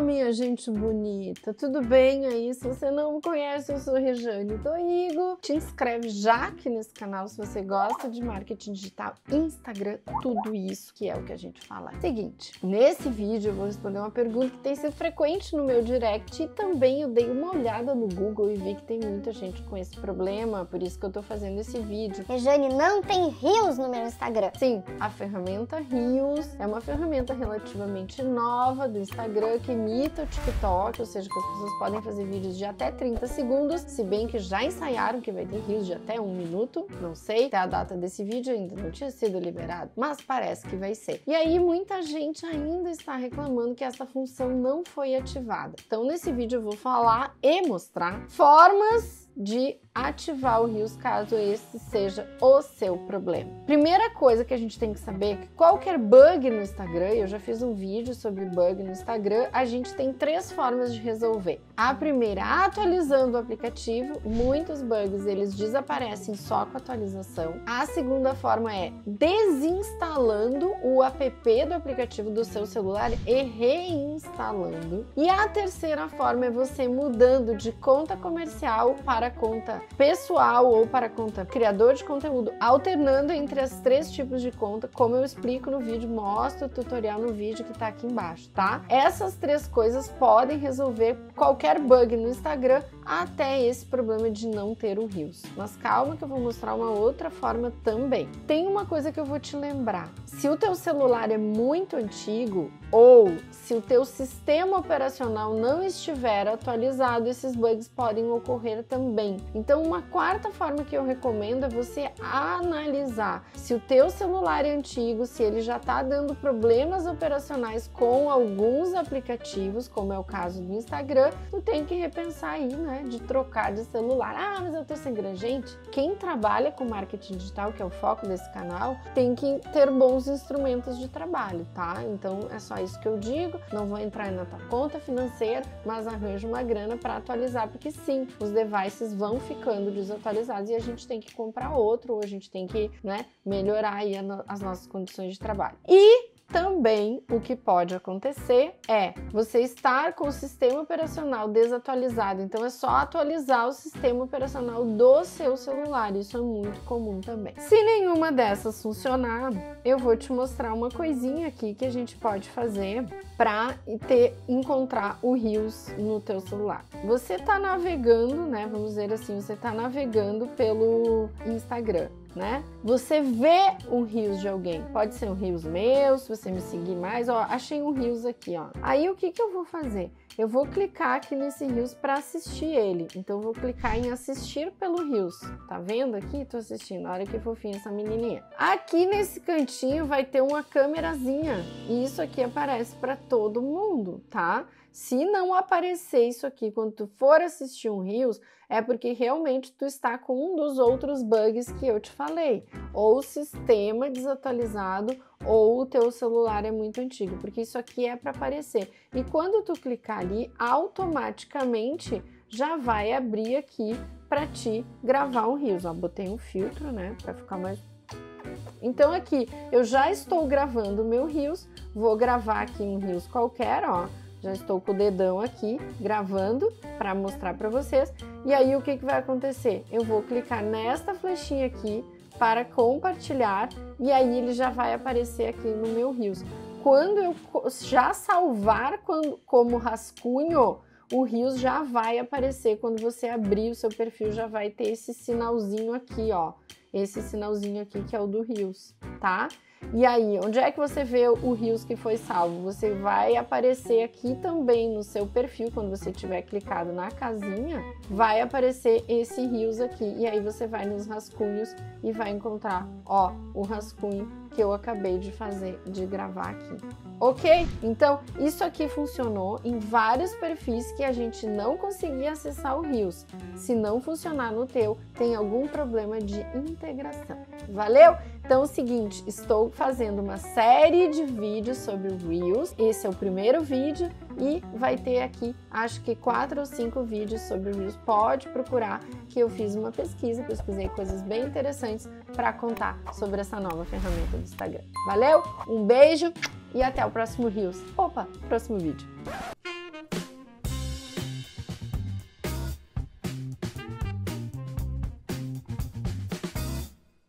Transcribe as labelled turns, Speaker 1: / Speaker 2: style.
Speaker 1: minha gente bonita, tudo bem aí? Se você não me conhece, eu sou Rejane Dorigo. Te inscreve já aqui nesse canal se você gosta de marketing digital, Instagram, tudo isso que é o que a gente fala. Seguinte, nesse vídeo eu vou responder uma pergunta que tem sido frequente no meu direct e também eu dei uma olhada no Google e vi que tem muita gente com esse problema, por isso que eu tô fazendo esse vídeo.
Speaker 2: Rejane, não tem Reels no meu Instagram.
Speaker 1: Sim, a ferramenta Reels é uma ferramenta relativamente nova do Instagram que imita o TikTok, ou seja, que as pessoas podem fazer vídeos de até 30 segundos, se bem que já ensaiaram que vai ter Reels de até 1 minuto, não sei, até a data desse vídeo ainda não tinha sido liberado, mas parece que vai ser. E aí muita gente ainda está reclamando que essa função não foi ativada. Então nesse vídeo eu vou falar e mostrar formas de ativar o Reels caso esse seja o seu problema. Primeira coisa que a gente tem que saber é que qualquer bug no Instagram, eu já fiz um vídeo sobre bug no Instagram, a gente tem 3 formas de resolver. A primeira, atualizando o aplicativo, muitos bugs eles desaparecem só com atualização. A segunda forma é desinstalando o app do aplicativo do seu celular e reinstalando. E a terceira forma é você mudando de conta comercial para conta pessoal ou para conta criador de conteúdo, alternando entre as 3 tipos de conta, como eu explico no vídeo, mostro o tutorial no vídeo que tá aqui embaixo, tá? Essas 3 coisas podem resolver qualquer bug no Instagram, até esse problema de não ter o Reels. Mas calma que eu vou mostrar uma outra forma também. Tem uma coisa que eu vou te lembrar. Se o teu celular é muito antigo ou se o teu sistema operacional não estiver atualizado, esses bugs podem ocorrer também. Então, uma quarta forma que eu recomendo é você analisar se o teu celular é antigo, se ele já está dando problemas operacionais com alguns aplicativos, como é o caso do Instagram, tu tem que repensar aí, né, de trocar de celular. Ah, mas eu tô sem grana. Gente, quem trabalha com marketing digital, que é o foco desse canal, tem que ter bons instrumentos de trabalho, tá? Então, é só isso que eu digo. Não vou entrar na tua conta financeira, mas arranja uma grana para atualizar, porque sim, os devices vão ficando desatualizados e a gente tem que comprar outro, ou a gente tem que, né, melhorar aí as nossas condições de trabalho. E também o que pode acontecer é você estar com o sistema operacional desatualizado, então é só atualizar o sistema operacional do seu celular, isso é muito comum também. Se nenhuma dessas funcionar, eu vou te mostrar uma coisinha aqui que a gente pode fazer para encontrar o Reels no teu celular. Você tá navegando, né, vamos dizer assim, você tá navegando pelo Instagram, né? Você vê um Reels de alguém, pode ser um Reels meu, se você me seguir mais, ó, achei um Reels aqui, ó. Aí o que eu vou fazer? Eu vou clicar aqui nesse Reels para assistir ele. Então eu vou clicar em assistir pelo Reels. Tá vendo aqui? Tô assistindo. Olha que fofinha essa menininha. Aqui nesse cantinho vai ter uma câmerazinha e isso aqui aparece para todo mundo, tá? Se não aparecer isso aqui quando tu for assistir um Reels, é porque realmente tu está com um dos outros bugs que eu te falei. Ou o sistema desatualizado, ou o teu celular é muito antigo, porque isso aqui é para aparecer. E quando tu clicar ali, automaticamente já vai abrir aqui para ti gravar um Reels. Ó, botei um filtro, né, para ficar mais... Então aqui, eu já estou gravando o meu Reels, vou gravar aqui um Reels qualquer, ó. Já estou com o dedão aqui, gravando, para mostrar para vocês. E aí, o que vai acontecer? Eu vou clicar nesta flechinha aqui para compartilhar e aí ele já vai aparecer aqui no meu Reels. Quando eu já salvar como rascunho, o Reels já vai aparecer. Quando você abrir o seu perfil, já vai ter esse sinalzinho aqui, ó. Esse sinalzinho aqui que é o do Reels, tá? E aí, onde é que você vê o Reels que foi salvo? Você vai aparecer aqui também no seu perfil, quando você tiver clicado na casinha, vai aparecer esse Reels aqui. E aí você vai nos rascunhos e vai encontrar, ó, o rascunho que eu acabei de fazer, de gravar aqui. Ok? Então, isso aqui funcionou em vários perfis que a gente não conseguia acessar o Reels. Se não funcionar no teu, tem algum problema de integração. Valeu? Então é o seguinte, estou fazendo uma série de vídeos sobre o Reels. Esse é o primeiro vídeo e vai ter aqui, acho que 4 ou 5 vídeos sobre o Reels. Pode procurar que eu fiz uma pesquisa, pesquisei coisas bem interessantes para contar sobre essa nova ferramenta do Instagram. Valeu? Um beijo e até o próximo Reels. Opa, próximo vídeo.